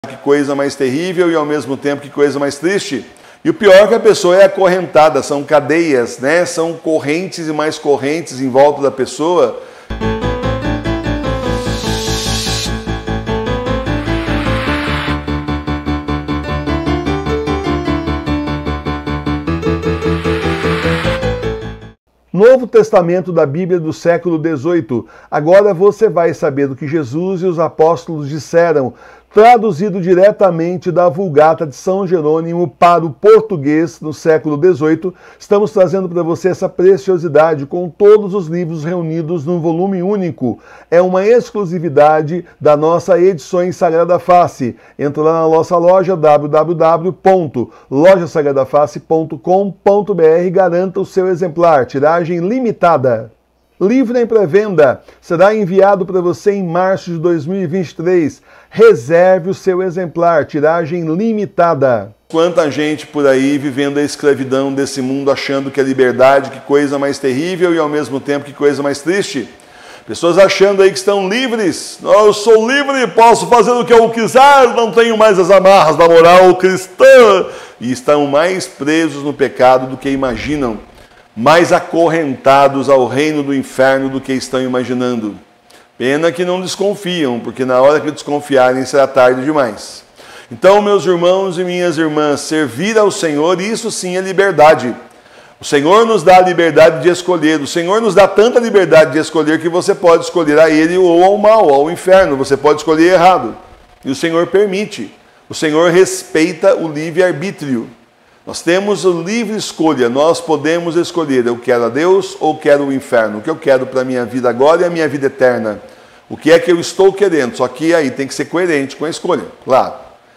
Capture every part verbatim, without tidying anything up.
Que coisa mais terrível e ao mesmo tempo que coisa mais triste. E o pior é que a pessoa é acorrentada, são cadeias, né? São correntes e mais correntes em volta da pessoa. Novo Testamento da Bíblia do século dezoito. Agora você vai saber o que Jesus e os apóstolos disseram, traduzido diretamente da Vulgata de São Jerônimo para o português no século dezoito. Estamos trazendo para você essa preciosidade com todos os livros reunidos num volume único. É uma exclusividade da nossa Edições Sagrada Face. Entra lá na nossa loja w w w ponto loja sagrada face ponto com ponto b r e garanta o seu exemplar. Tiragem limitada. Livro em pré-venda, será enviado para você em março de dois mil e vinte e três. Reserve o seu exemplar, tiragem limitada. Quanta gente por aí vivendo a escravidão desse mundo, achando que a liberdade, que coisa mais terrível e ao mesmo tempo que coisa mais triste. Pessoas achando aí que estão livres. Oh, eu sou livre, posso fazer o que eu quiser, não tenho mais as amarras da moral cristã. E estão mais presos no pecado do que imaginam. Mais acorrentados ao reino do inferno do que estão imaginando. Pena que não desconfiam, porque na hora que desconfiarem será tarde demais. Então, meus irmãos e minhas irmãs, servir ao Senhor, isso sim é liberdade. O Senhor nos dá a liberdade de escolher. O Senhor nos dá tanta liberdade de escolher que você pode escolher a Ele ou ao mal, ao inferno. Você pode escolher errado. E o Senhor permite. O Senhor respeita o livre-arbítrio. Nós temos a livre escolha, nós podemos escolher, eu quero a Deus ou quero o inferno, o que eu quero para a minha vida agora e a minha vida eterna. O que é que eu estou querendo, só que aí tem que ser coerente com a escolha, claro.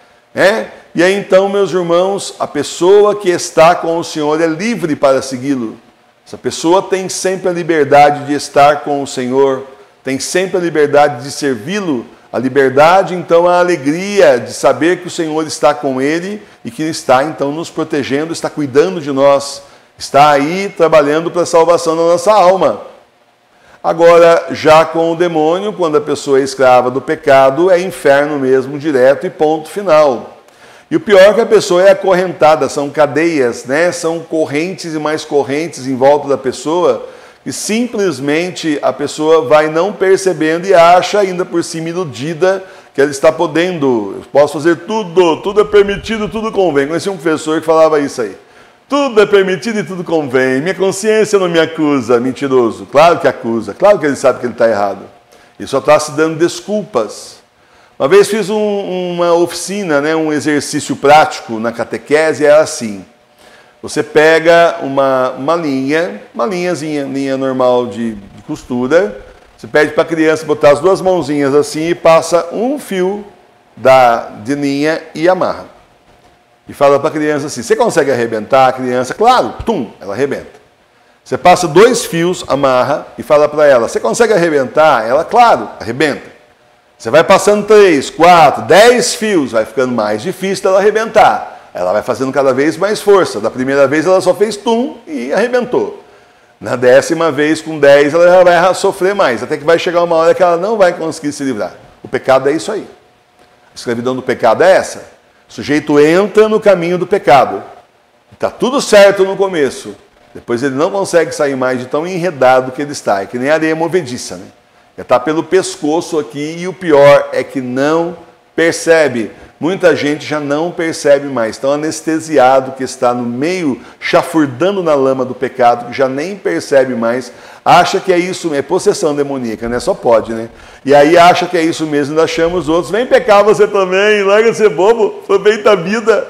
É? E aí então, meus irmãos, a pessoa que está com o Senhor é livre para segui-lo. Essa pessoa tem sempre a liberdade de estar com o Senhor, tem sempre a liberdade de servi-lo. A liberdade, então, a alegria de saber que o Senhor está com ele e que está, então, nos protegendo, está cuidando de nós, está aí trabalhando para a salvação da nossa alma. Agora, já com o demônio, quando a pessoa é escrava do pecado, é inferno mesmo, direto e ponto final. E o pior é que a pessoa é acorrentada, são cadeias, né? São correntes e mais correntes em volta da pessoa, e simplesmente a pessoa vai não percebendo e acha ainda por cima iludida que ela está podendo. Eu posso fazer tudo, tudo é permitido, tudo convém. Conheci um professor que falava isso aí. Tudo é permitido e tudo convém. Minha consciência não me acusa, mentiroso. Claro que acusa, claro que ele sabe que ele está errado. Ele só está se dando desculpas. Uma vez fiz um, uma oficina, né, um exercício prático na catequese, e era assim. Você pega uma, uma linha, uma linhazinha, linha normal de, de costura, você pede para a criança botar as duas mãozinhas assim e passa um fio da, de linha e amarra. E fala para a criança assim, você consegue arrebentar a criança? Claro, tum, ela arrebenta. Você passa dois fios, amarra e fala para ela, você consegue arrebentar? Ela, claro, arrebenta. Você vai passando três, quatro, dez fios, vai ficando mais difícil dela arrebentar. Ela vai fazendo cada vez mais força. Da primeira vez ela só fez tum e arrebentou. Na décima vez, com dez, ela já vai sofrer mais. Até que vai chegar uma hora que ela não vai conseguir se livrar. O pecado é isso aí. A escravidão do pecado é essa. O sujeito entra no caminho do pecado. Está tudo certo no começo. Depois ele não consegue sair mais de tão enredado que ele está. É que nem areia movediça, né? Já está pelo pescoço aqui e o pior é que não percebe. Muita gente já não percebe mais, tão anestesiado que está no meio, chafurdando na lama do pecado, que já nem percebe mais, acha que é isso, é possessão demoníaca, né? Só pode, né? E aí acha que é isso mesmo, ainda chama os outros, vem pecar você também, larga de ser bobo, aproveita a vida.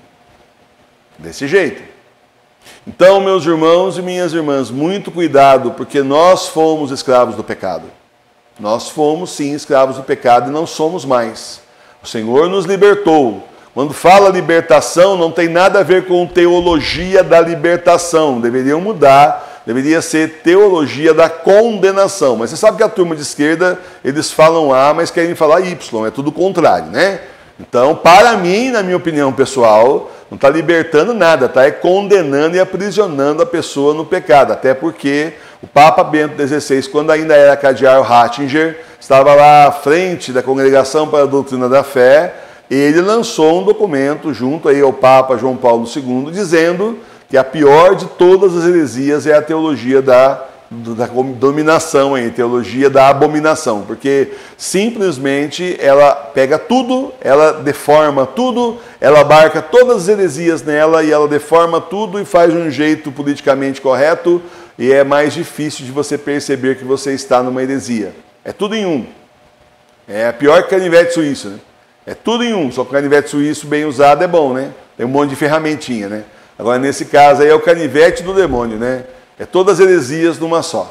Desse jeito. Então, meus irmãos e minhas irmãs, muito cuidado, porque nós fomos escravos do pecado. Nós fomos, sim, escravos do pecado e não somos mais. O Senhor nos libertou. Quando fala libertação, não tem nada a ver com teologia da libertação. Deveriam mudar, deveria ser teologia da condenação. Mas você sabe que a turma de esquerda, eles falam A, mas querem falar Y. É tudo o contrário, né? Então, para mim, na minha opinião pessoal, não está libertando nada, está é condenando e aprisionando a pessoa no pecado. Até porque o Papa Bento dezesseis, quando ainda era cardeal Ratzinger, estava lá à frente da Congregação para a Doutrina da Fé, ele lançou um documento junto aí ao Papa João Paulo segundo, dizendo que a pior de todas as heresias é a teologia da, da dominação, a teologia da abominação, porque simplesmente ela pega tudo, ela deforma tudo, ela abarca todas as heresias nela e ela deforma tudo e faz de um jeito politicamente correto, e é mais difícil de você perceber que você está numa heresia. É tudo em um. É pior que canivete suíço, né? É tudo em um, só que o canivete suíço bem usado é bom, né? Tem um monte de ferramentinha, né? Agora, nesse caso aí é o canivete do demônio, né? É todas as heresias numa só.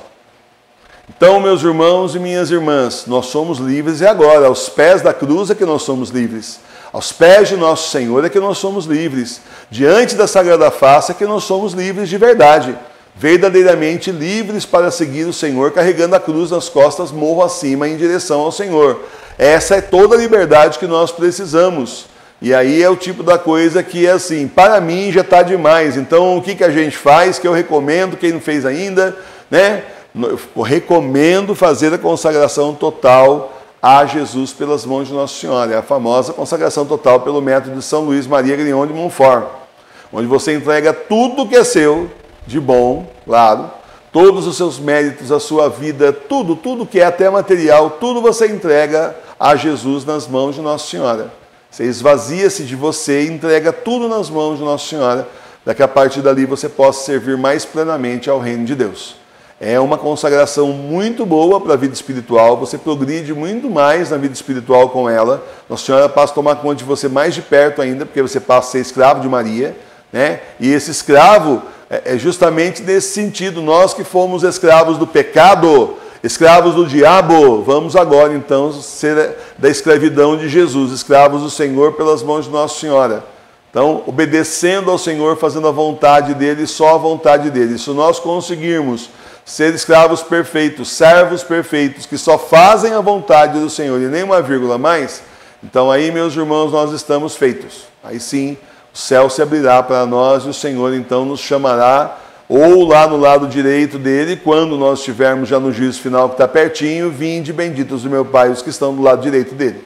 Então, meus irmãos e minhas irmãs, nós somos livres e agora, aos pés da cruz é que nós somos livres. Aos pés de nosso Senhor é que nós somos livres. Diante da Sagrada Face é que nós somos livres de verdade. Verdadeiramente livres para seguir o Senhor, carregando a cruz nas costas, morro acima em direção ao Senhor. Essa é toda a liberdade que nós precisamos. E aí é o tipo da coisa que é assim, para mim já está demais. Então o que, que a gente faz, que eu recomendo, quem não fez ainda, né? Eu recomendo fazer a consagração total a Jesus pelas mãos de Nossa Senhora. É a famosa consagração total pelo método de São Luís Maria Grignion de Montfort, onde você entrega tudo que é seu, de bom, claro, todos os seus méritos, a sua vida, tudo, tudo que é até material, tudo você entrega a Jesus nas mãos de Nossa Senhora. Você esvazia-se de você e entrega tudo nas mãos de Nossa Senhora, para que a partir dali você possa servir mais plenamente ao reino de Deus. É uma consagração muito boa para a vida espiritual, você progride muito mais na vida espiritual com ela. Nossa Senhora passa a tomar conta de você mais de perto ainda, porque você passa a ser escravo de Maria, né? E esse escravo é justamente nesse sentido, nós que fomos escravos do pecado, escravos do diabo, vamos agora então ser da escravidão de Jesus, escravos do Senhor pelas mãos de Nossa Senhora. Então, obedecendo ao Senhor, fazendo a vontade dEle, só a vontade dEle. Se nós conseguirmos ser escravos perfeitos, servos perfeitos, que só fazem a vontade do Senhor e nem uma vírgula mais, então aí, meus irmãos, nós estamos feitos. Aí sim, o céu se abrirá para nós e o Senhor então nos chamará, ou lá no lado direito dele, quando nós estivermos já no juízo final que está pertinho, vinde benditos do meu Pai, os que estão do lado direito dele.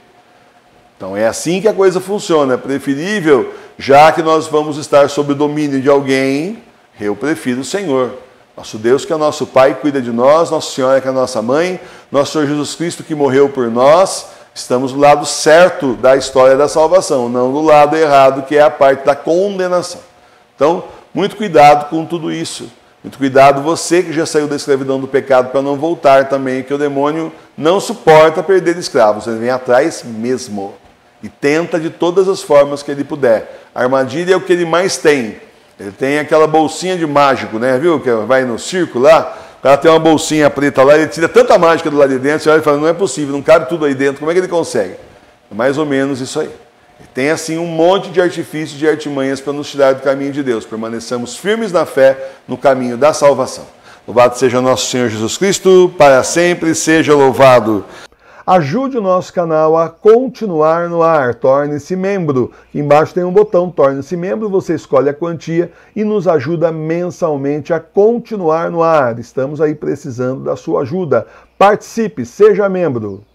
Então é assim que a coisa funciona. É preferível, já que nós vamos estar sob o domínio de alguém, eu prefiro o Senhor. Nosso Deus que é nosso Pai, cuida de nós, Nossa Senhora que é a nossa Mãe, nosso Senhor Jesus Cristo que morreu por nós. Estamos do lado certo da história da salvação, não do lado errado, que é a parte da condenação. Então, muito cuidado com tudo isso. Muito cuidado você que já saiu da escravidão do pecado para não voltar também, que o demônio não suporta perder escravos. Ele vem atrás mesmo e tenta de todas as formas que ele puder. A armadilha é o que ele mais tem. Ele tem aquela bolsinha de mágico, né? Viu? Que vai no circo lá, o cara tem uma bolsinha preta lá, ele tira tanta mágica do lado de dentro, você olha e fala, não é possível, não cabe tudo aí dentro, como é que ele consegue? É mais ou menos isso aí. Ele tem assim um monte de artifícios, de artimanhas para nos tirar do caminho de Deus. Permaneçamos firmes na fé, no caminho da salvação. Louvado seja nosso Senhor Jesus Cristo, para sempre seja louvado. Ajude o nosso canal a continuar no ar, torne-se membro. Aqui embaixo tem um botão, torne-se membro, você escolhe a quantia e nos ajuda mensalmente a continuar no ar. Estamos aí precisando da sua ajuda. Participe, seja membro.